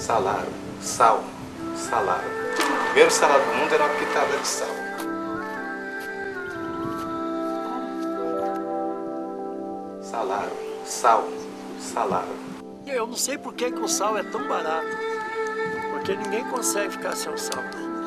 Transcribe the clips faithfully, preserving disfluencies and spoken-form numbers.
Salário, sal, salário. O primeiro salário do mundo era uma pitada de sal. Salário, sal, salário. Eu não sei por que, que o sal é tão barato, porque ninguém consegue ficar sem o sal.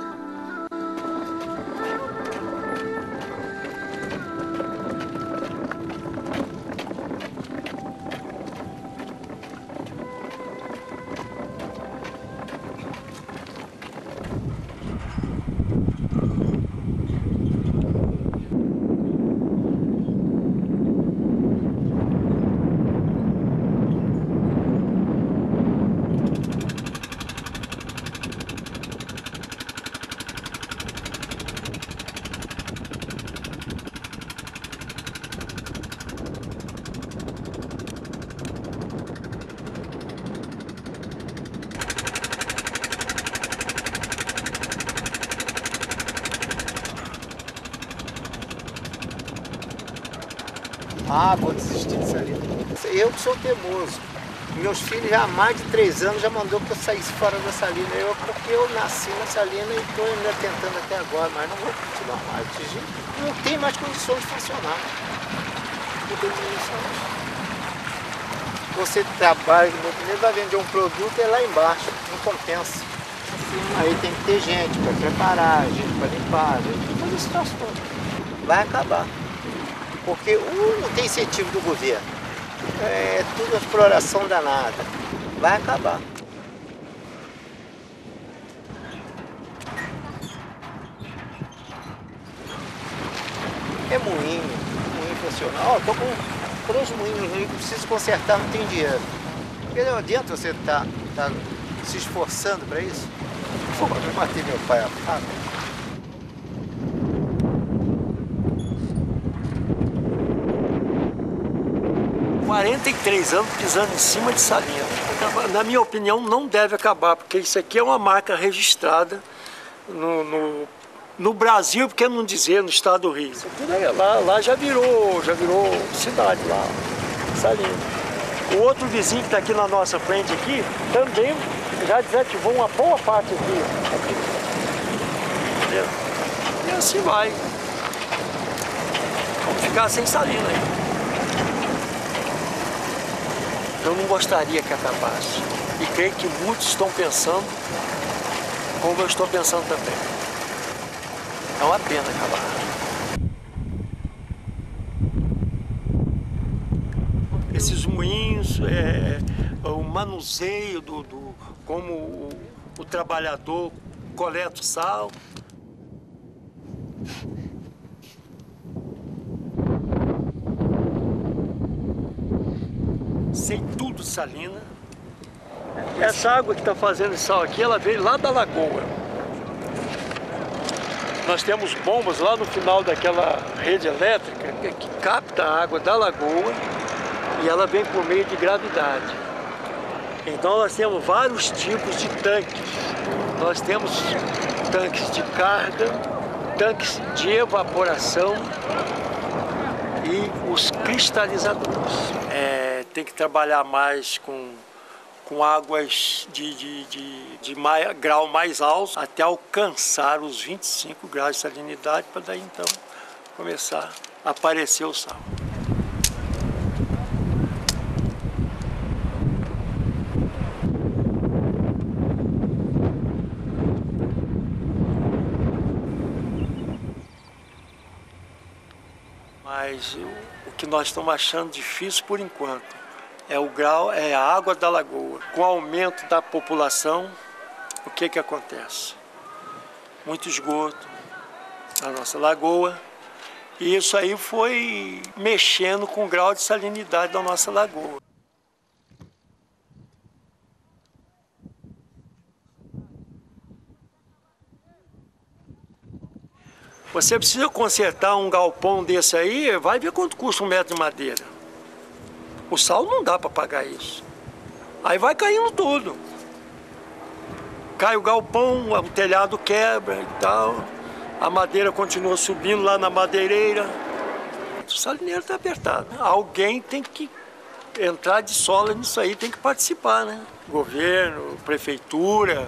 Ah, vou desistir disso ali. Eu que sou teimoso. Meus filhos já há mais de três anos já mandou que eu saísse fora da salina. Eu, porque eu nasci na salina e estou ainda tentando até agora, mas não vou continuar mais. Não tem mais condições de funcionar. Não tem condições. Você trabalha, primeiro vai vender um produto é lá embaixo, não compensa. Aí tem que ter gente para preparar, gente para limpar, gente para fazer esse troço todo. Vai acabar. Porque um não tem incentivo do governo, é tudo exploração danada, vai acabar. É moinho, moinho funcional. Estou com três moinhos aí que preciso consertar, não tem dinheiro. Porque não adianta você estar tá, tá se esforçando para isso. Pô, eu matei meu pai a faca. quarenta e três anos pisando em cima de salina. Na minha opinião, não deve acabar, porque isso aqui é uma marca registrada no, no, no Brasil, porque não dizer no estado do Rio. Isso aqui, né, lá, lá já virou, já virou cidade lá, salina. O outro vizinho que está aqui na nossa frente aqui, também já desativou uma boa parte aqui. aqui. Entendeu? E assim vai. Vamos ficar sem salina aí. Eu não gostaria que acabasse. E creio que muitos estão pensando como eu estou pensando também. É uma pena acabar. Esses moinhos, é, o manuseio do, do como o, o trabalhador coleta o sal. Sei tudo de salina. Essa água que está fazendo sal aqui, ela veio lá da lagoa. Nós temos bombas lá no final daquela rede elétrica que capta a água da lagoa e ela vem por meio de gravidade. Então nós temos vários tipos de tanques. Nós temos tanques de carga, tanques de evaporação e os cristalizadores. É, tem que trabalhar mais com, com águas de, de, de, de mais, grau mais alto até alcançar os vinte e cinco graus de salinidade para daí então começar a aparecer o sal. Mas o que nós estamos achando difícil por enquanto é o grau, é a água da lagoa. Com o aumento da população, o que que acontece? Muito esgoto na nossa lagoa, e isso aí foi mexendo com o grau de salinidade da nossa lagoa. Você precisa consertar um galpão desse aí, vai ver quanto custa um metro de madeira. O sal não dá para pagar isso. Aí vai caindo tudo. Cai o galpão, o telhado quebra e tal. A madeira continua subindo lá na madeireira. O salineiro está apertado. Alguém tem que entrar de sola nisso aí, tem que participar, né? Governo, prefeitura.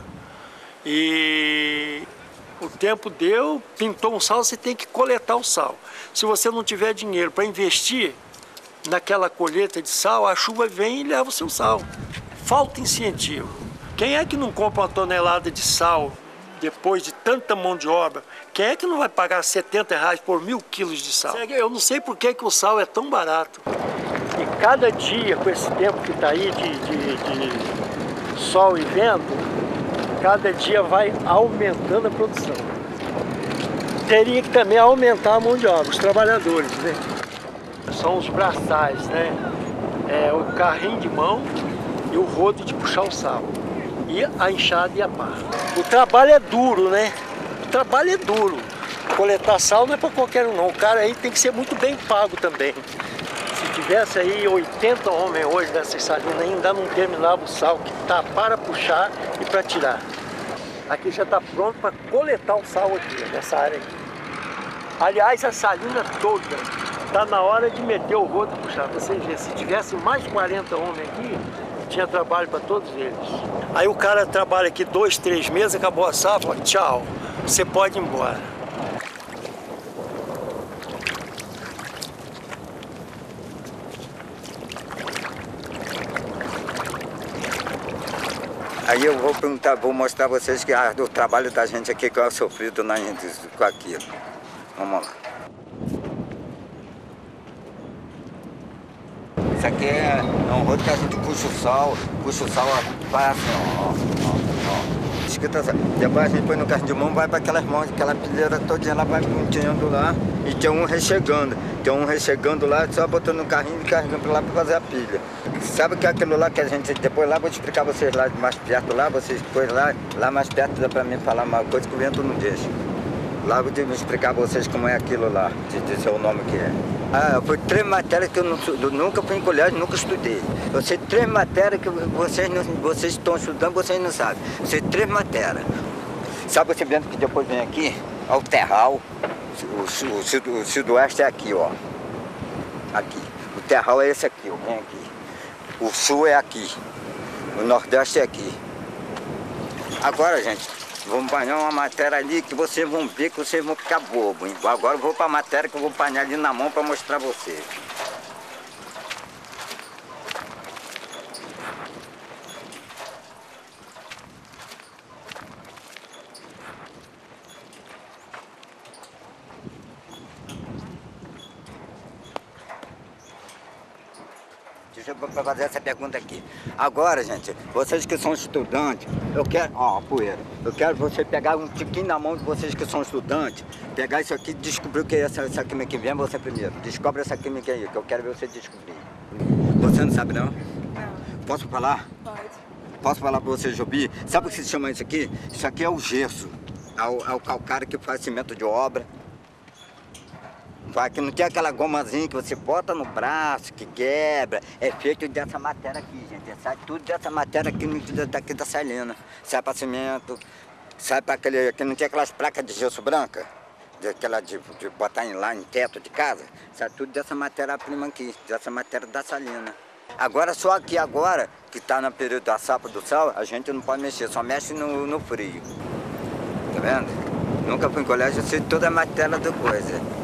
E o tempo deu, pintou um sal, você tem que coletar o sal. Se você não tiver dinheiro para investir naquela colheita de sal, a chuva vem e leva o seu sal. Falta incentivo. Quem é que não compra uma tonelada de sal depois de tanta mão de obra? Quem é que não vai pagar setenta reais por mil quilos de sal? Eu não sei por que, que o sal é tão barato. E cada dia, com esse tempo que está aí de, de, de sol e vento, cada dia vai aumentando a produção. Teria que também aumentar a mão de obra, os trabalhadores, né? São os braçais, né? É o carrinho de mão e o rodo de puxar o sal. E a enxada e a pá. O trabalho é duro, né? O trabalho é duro. Coletar sal não é para qualquer um, não. O cara aí tem que ser muito bem pago também. Se tivesse aí oitenta homens hoje nessas salinas, ainda não terminava o sal que tá para puxar e para tirar. Aqui já está pronto para coletar o sal aqui, nessa área aqui. Aliás, a salina toda está na hora de meter o rodo e puxar. Vocês verem, se tivesse mais quarenta homens aqui, tinha trabalho para todos eles. Aí o cara trabalha aqui dois, três meses, acabou a safra, tchau, você pode ir embora. Aí eu vou perguntar, vou mostrar a vocês que a, o trabalho da gente aqui, que é sofrido na, com aquilo. Vamos lá. Isso aqui é, é um rodo que a gente puxa o sal, puxa o sal, vai assim, ó, ó, ó. Escuta, depois a gente põe no carrinho de mão, vai para aquelas mãos, aquela pilheira todinha, ela vai continuando lá e tem um rechegando. Tem um rechegando lá, só botando no carrinho e carregando lá para fazer a pilha. Sabe que é aquilo lá que a gente, depois lá, vou te explicar vocês lá mais perto lá, vocês depois lá, lá mais perto dá para mim falar uma coisa que o vento não deixa. Lá eu vou explicar para vocês como é aquilo lá, de dizer o nome que é. Ah, foi três matérias que eu, não, eu nunca fui em colégio, nunca estudei. Eu sei três matérias que vocês, não, vocês estão estudando, vocês não sabem. Eu sei três matérias. Sabe você vendo que depois vem aqui, ó, o terral, o, o, o, o sudoeste é aqui, ó. Aqui. O terral é esse aqui, ó, vem aqui. O sul é aqui. O nordeste é aqui. Agora, gente, vamos banhar uma matéria ali que vocês vão ver que vocês vão ficar bobos. Agora eu vou para a matéria que eu vou banhar ali na mão para mostrar a vocês. Deixa eu fazer essa pergunta aqui. Agora, gente, vocês que são estudantes, eu quero... Ó, poeira. Eu quero você pegar um tiquinho na mão de vocês que são estudantes, pegar isso aqui e descobrir o que é essa, essa química que vem, você primeiro. Descobre essa química aí, que eu quero ver você descobrir. Você não sabe, não? Não. Posso falar? Pode. Posso falar para você, Jobi? Sabe o que se chama isso aqui? Isso aqui é o gesso. É o, é o calcário que faz cimento de obra. Que não tem aquela gomazinha que você bota no braço, que quebra. É feito dessa matéria aqui, gente. Sai tudo dessa matéria aqui daqui da salina. Sai para cimento, sai para aquele... que não tem aquelas placas de gesso branca, de, aquela de, de botar em, lá em teto de casa. Sai tudo dessa matéria-prima aqui, dessa matéria da salina. Agora, só aqui agora, que está no período da safra do sal, a gente não pode mexer, só mexe no, no frio. Tá vendo? Nunca fui em colégio, eu sei toda a matéria da coisa.